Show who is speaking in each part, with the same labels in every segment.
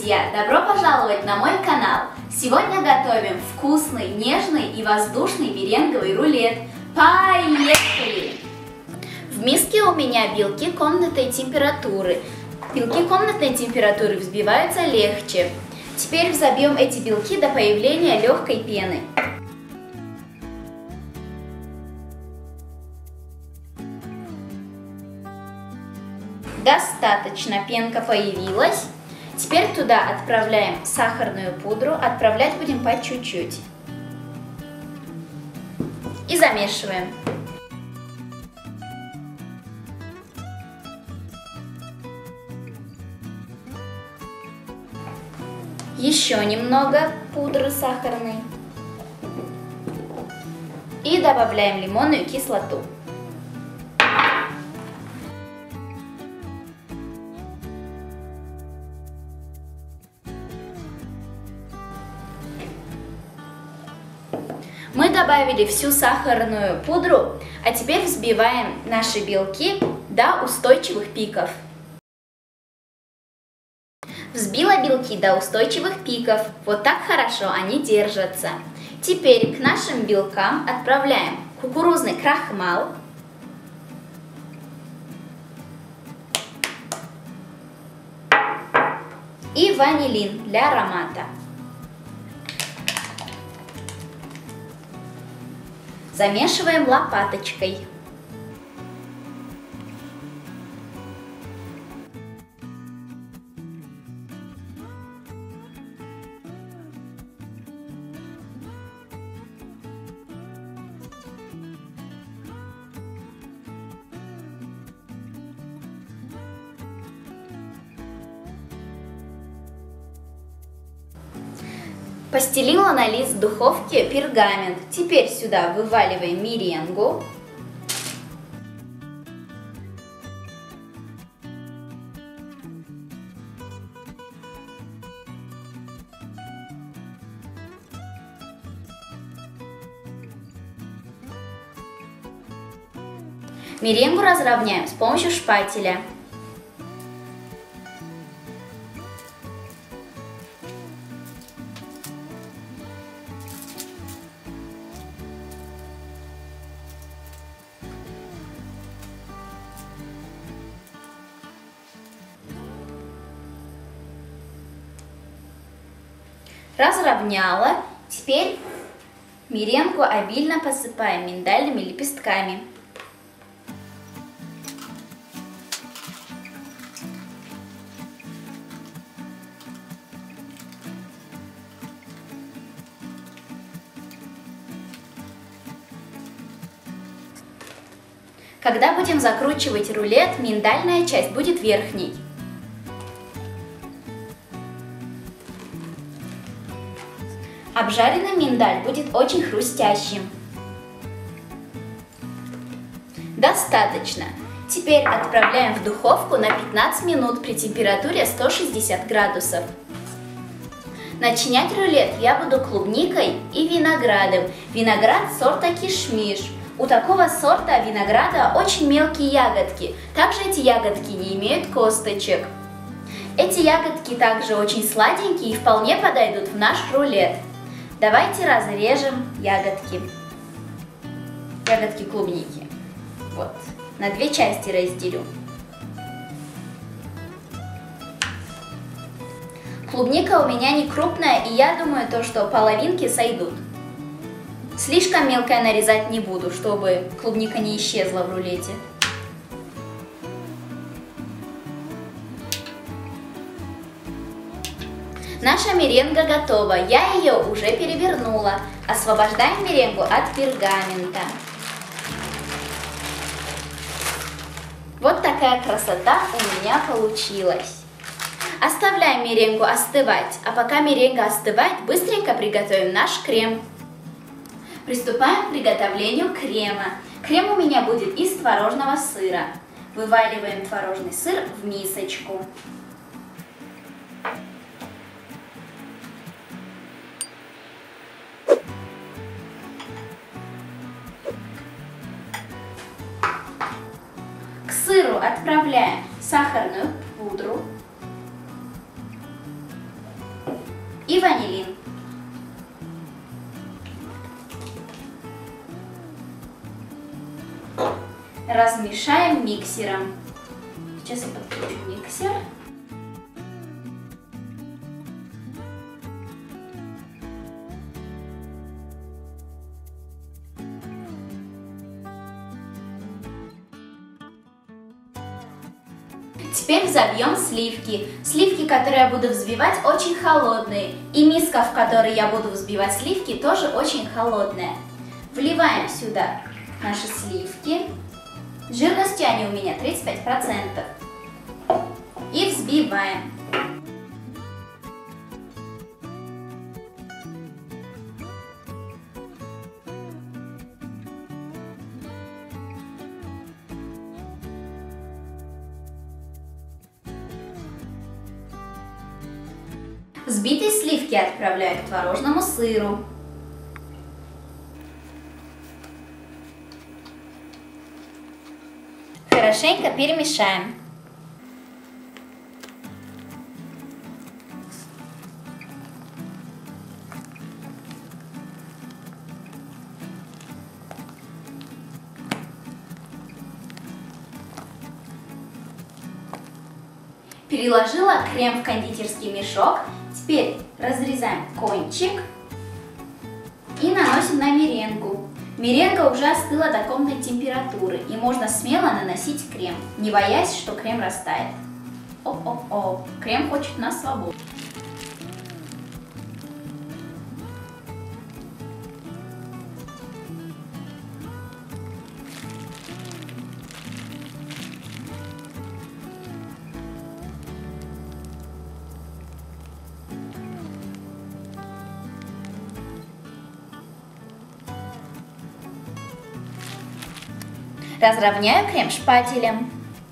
Speaker 1: друзья! Добро пожаловать на мой канал! Сегодня готовим вкусный, нежный и воздушный меренговый рулет. Поехали! В миске у меня белки комнатной температуры. Белки комнатной температуры взбиваются легче. Теперь взобьем эти белки до появления легкой пены. Достаточно, пенка появилась. Теперь туда отправляем сахарную пудру. Отправлять будем по чуть-чуть. И замешиваем. Еще немного пудры сахарной. И добавляем лимонную кислоту. Мы добавили всю сахарную пудру, а теперь взбиваем наши белки до устойчивых пиков. Взбила белки до устойчивых пиков. Вот так хорошо они держатся. Теперь к нашим белкам отправляем кукурузный крахмал, и ванилин для аромата. Замешиваем лопаточкой. Постелила на лист духовки пергамент. Теперь сюда вываливаем меренгу. Меренгу разровняем с помощью шпателя. Разровняла. Теперь меренгу обильно посыпаем миндальными лепестками. Когда будем закручивать рулет, миндальная часть будет верхней. Обжаренный миндаль будет очень хрустящим. Достаточно. Теперь отправляем в духовку на 15 минут при температуре 160 градусов. Начинять рулет я буду клубникой и виноградом. Виноград сорта кишмиш. У такого сорта винограда очень мелкие ягодки. Также эти ягодки не имеют косточек. Эти ягодки также очень сладенькие и вполне подойдут в наш рулет. Давайте разрежем ягодки. Ягодки клубники. Вот. На две части разделю. Клубника у меня не крупная, и я думаю, что половинки сойдут. Слишком мелкое нарезать не буду, чтобы клубника не исчезла в рулете. Наша меренга готова, я ее уже перевернула. Освобождаем меренгу от пергамента. Вот такая красота у меня получилась. Оставляем меренгу остывать, а пока меренга остывает, быстренько приготовим наш крем. Приступаем к приготовлению крема. Крем у меня будет из творожного сыра. Вываливаем творожный сыр в мисочку. сыру отправляем сахарную пудру, и ванилин. Размешаем миксером. Сейчас я подключу миксер. Теперь взобьем сливки. Сливки, которые я буду взбивать, очень холодные. И миска, в которой я буду взбивать сливки, тоже очень холодная. Вливаем сюда наши сливки. Жирностью они у меня 35%. И взбиваем. Взбитые сливки отправляю к творожному сыру. Хорошенько перемешаем. Переложила крем в кондитерский мешок. Теперь разрезаем кончик и наносим на меренгу. Меренга уже остыла до комнатной температуры, и можно смело наносить крем, не боясь, что крем растает. Оп-оп-оп, крем хочет на свободу. Разровняю крем шпателем.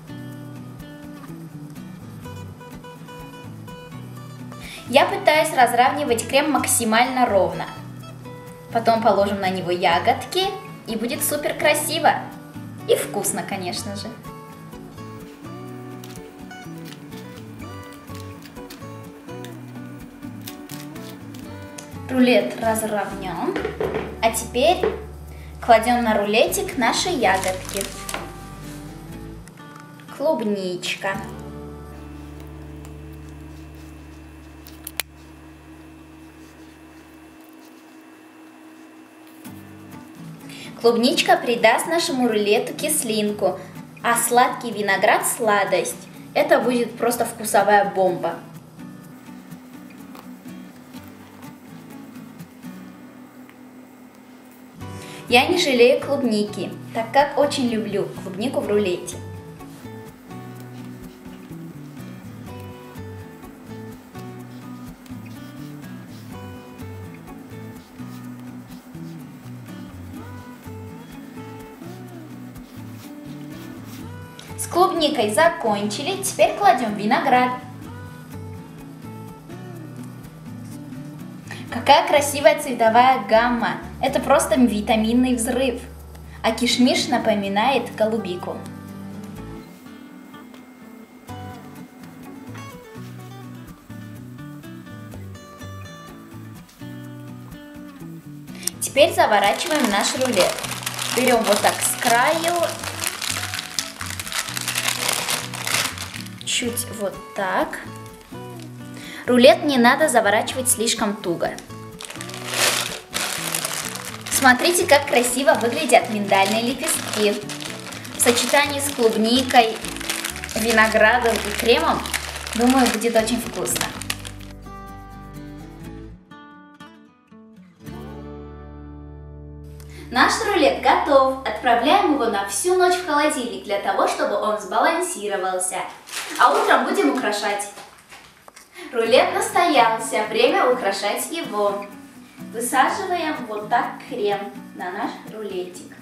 Speaker 1: Я пытаюсь разравнивать крем максимально ровно. Потом положим на него ягодки, и будет супер красиво. И вкусно, конечно же. Рулет разровнем. А теперь кладем на рулетик наши ягодки. Клубничка. Клубничка придаст нашему рулету кислинку, а сладкий виноград – сладость. Это будет просто вкусовая бомба. Я не жалею клубники, так как очень люблю клубнику в рулете. С клубникой закончили, теперь кладем виноград. Какая красивая цветовая гамма! Это просто витаминный взрыв. А кишмиш напоминает голубику. Теперь заворачиваем наш рулет. Берем вот так с краю. Чуть вот так. Рулет не надо заворачивать слишком туго. Смотрите, как красиво выглядят миндальные лепестки. В сочетании с клубникой, виноградом и кремом, думаю, будет очень вкусно. Наш рулет готов. Отправляем его на всю ночь в холодильник для того, чтобы он сбалансировался. А утром будем украшать. Рулет настоялся, время украшать его. Высаживаем вот так крем на наш рулетик.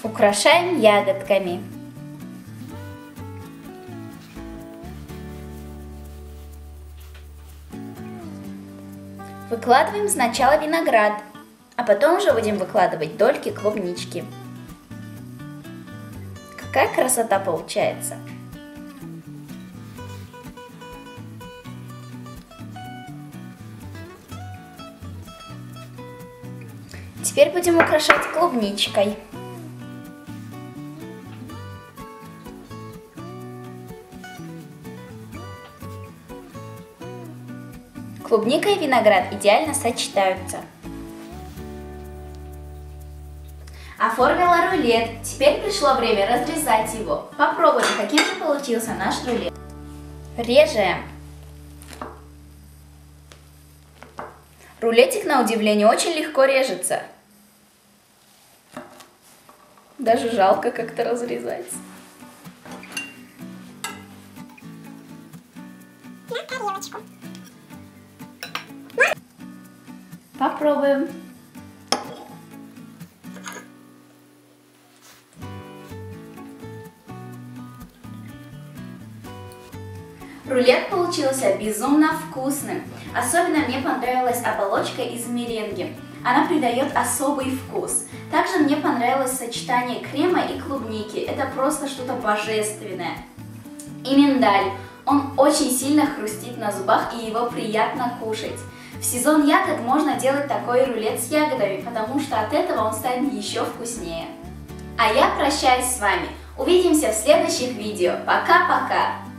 Speaker 1: Украшаем ягодками. Выкладываем сначала виноград, а потом уже будем выкладывать дольки клубнички. Какая красота получается! Теперь будем украшать клубничкой. Клубника и виноград идеально сочетаются. Оформила рулет. Теперь пришло время разрезать его. Попробуем, каким же получился наш рулет. Режем. Рулетик, на удивление, очень легко режется. Даже жалко как-то разрезать.
Speaker 2: На тарелочку.
Speaker 1: Попробуем. Рулет получился безумно вкусным. Особенно мне понравилась оболочка из меренги. Она придает особый вкус. Также мне понравилось сочетание крема и клубники. Это просто что-то божественное. И миндаль. Он очень сильно хрустит на зубах, и его приятно кушать. В сезон ягод можно делать такой рулет с ягодами, потому что от этого он станет еще вкуснее. А я прощаюсь с вами. Увидимся в следующих видео. Пока-пока!